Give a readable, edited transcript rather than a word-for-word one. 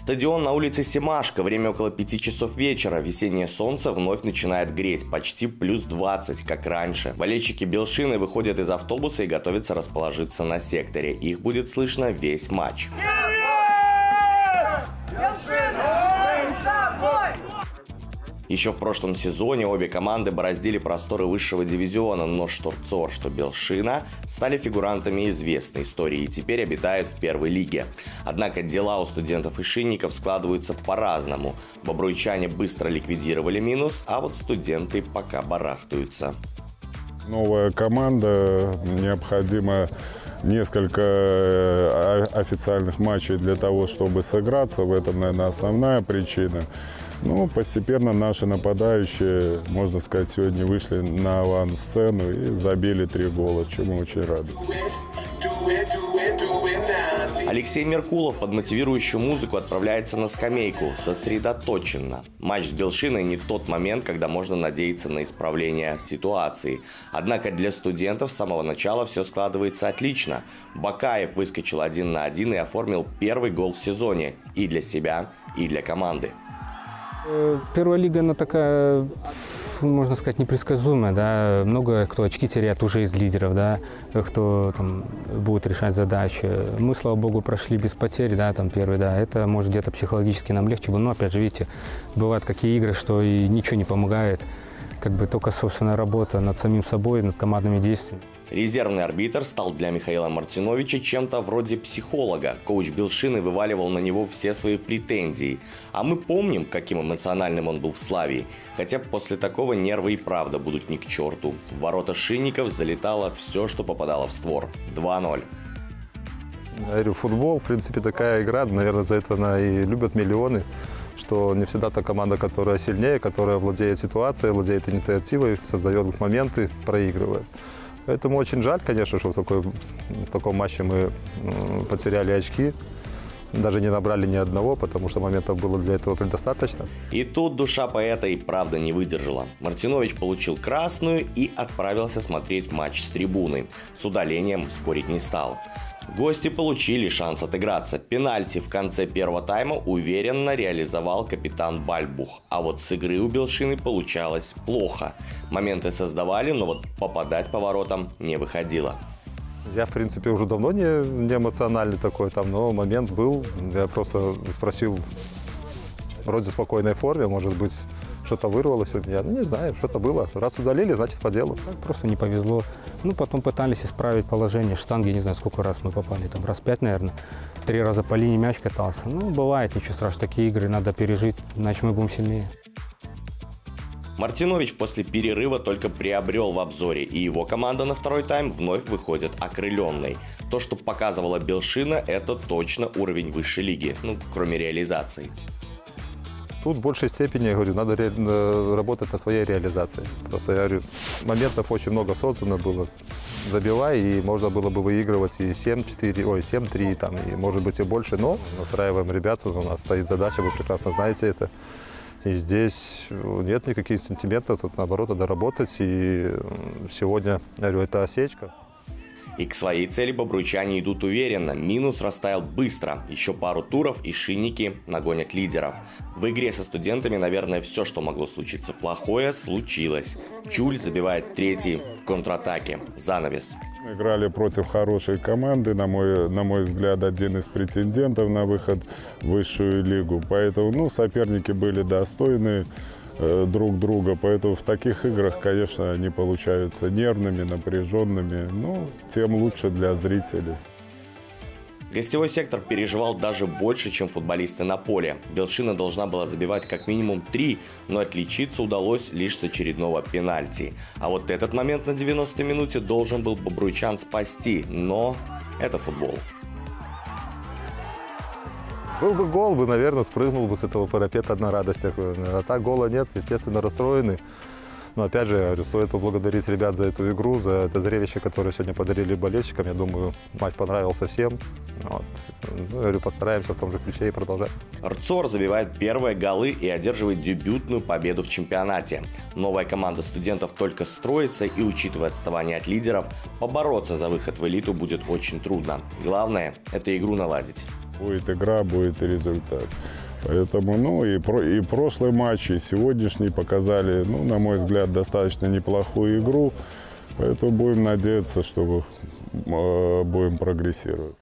Стадион на улице Семашко. Время около 5 часов вечера. Весеннее солнце вновь начинает греть. Почти плюс 20, как раньше. Болельщики Белшины выходят из автобуса и готовятся расположиться на секторе. Их будет слышно весь матч. Еще в прошлом сезоне обе команды бороздили просторы высшего дивизиона, но что Рцор, что Белшина стали фигурантами известной истории и теперь обитают в первой лиге. Однако дела у студентов и шинников складываются по-разному. Бобруйчане быстро ликвидировали минус, а вот студенты пока барахтаются. Новая команда, необходимо несколько официальных матчей для того, чтобы сыграться. В этом, наверное, основная причина. Ну, постепенно наши нападающие, можно сказать, сегодня вышли на авансцену и забили 3 гола, чему очень рады. Алексей Меркулов под мотивирующую музыку отправляется на скамейку, сосредоточенно. Матч с Белшиной не тот момент, когда можно надеяться на исправление ситуации. Однако для студентов с самого начала все складывается отлично. Бакаев выскочил 1 на 1 и оформил первый гол в сезоне и для себя, и для команды. Первая лига, она такая, можно сказать, непредсказуемая, да. Много кто очки теряет уже из лидеров, да, кто там будет решать задачи. Мы, слава богу, прошли без потерь, да, там первый, да. Это может где-то психологически нам легче было, но опять же, видите, бывают какие игры, что и ничего не помогает, как бы только собственная работа над самим собой, над командными действиями. Резервный арбитр стал для Михаила Мартиновича чем-то вроде психолога. Коуч Белшины вываливал на него все свои претензии. А мы помним, каким эмоциональным он был в Славии. Хотя после такого нервы и правда будут ни к черту. В ворота шинников залетало все, что попадало в створ. 2-0. Я говорю, футбол, в принципе, такая игра. Наверное, за это она и любят миллионы. Что не всегда та команда, которая сильнее, которая владеет ситуацией, владеет инициативой, создает моменты, проигрывает. Поэтому очень жаль, конечно, что в таком матче мы потеряли очки. Даже не набрали ни одного, потому что моментов было для этого предостаточно. И тут душа поэта и правда не выдержала. Мартинович получил красную и отправился смотреть матч с трибуны. С удалением спорить не стал. Гости получили шанс отыграться. Пенальти в конце первого тайма уверенно реализовал капитан Бальбух. А вот с игры у Белшины получалось плохо. Моменты создавали, но вот попадать по воротам не выходило. Я, в принципе, уже давно не эмоциональный такой, там, но момент был. Я просто спросил, вроде в спокойной форме, может быть, что-то вырвалось. Я не знаю, что-то было. Раз удалили, значит, по делу. Так просто не повезло. Ну, потом пытались исправить положение штанги, не знаю, сколько раз мы попали, там, раз 5, наверное. 3 раза по линии мяч катался. Ну, бывает, ничего страшного, такие игры надо пережить, иначе мы будем сильнее. Мартинович после перерыва только приобрел в обзоре, и его команда на второй тайм вновь выходит окрыленной. То, что показывала Белшина, это точно уровень высшей лиги, ну, кроме реализации. Тут в большей степени, я говорю, надо работать над своей реализацией. Просто, я говорю, моментов очень много создано было. Забивай, и можно было бы выигрывать и 7-4, ой, 7-3, там, и может быть и больше. Но настраиваем ребят, у нас стоит задача, вы прекрасно знаете это. И здесь нет никаких сантиментов, тут наоборот надо работать. И сегодня, я говорю, это осечка. И к своей цели бобруйчане идут уверенно. Минус растаял быстро. Еще пару туров и шинники нагонят лидеров. В игре со студентами, наверное, все, что могло случиться плохое, случилось. Чуль забивает 3-й в контратаке. Занавес. Играли против хорошей команды, на мой взгляд, один из претендентов на выход в высшую лигу. Поэтому соперники были достойны друг друга, поэтому в таких играх, конечно, они получаются нервными, напряженными, но тем лучше для зрителей. Гостевой сектор переживал даже больше, чем футболисты на поле. Белшина должна была забивать как минимум 3, но отличиться удалось лишь с очередного пенальти. А вот этот момент на 90-й минуте должен был бобруйчан спасти, но это футбол. Был бы гол, наверное, спрыгнул бы с этого парапета, одна радость. А так гола нет, естественно, расстроены. Но опять же, я говорю, стоит поблагодарить ребят за эту игру, за это зрелище, которое сегодня подарили болельщикам. Я думаю, матч понравился всем. Вот. Ну, я говорю, постараемся в том же ключе и продолжать. Рцор забивает первые голы и одерживает дебютную победу в чемпионате. Новая команда студентов только строится, и, учитывая отставание от лидеров, побороться за выход в элиту будет очень трудно. Главное – это игру наладить. Будет игра, будет и результат. Поэтому, ну, и прошлый матч, и сегодняшний показали, ну, на мой взгляд, достаточно неплохую игру. Поэтому будем надеяться, что будем прогрессировать.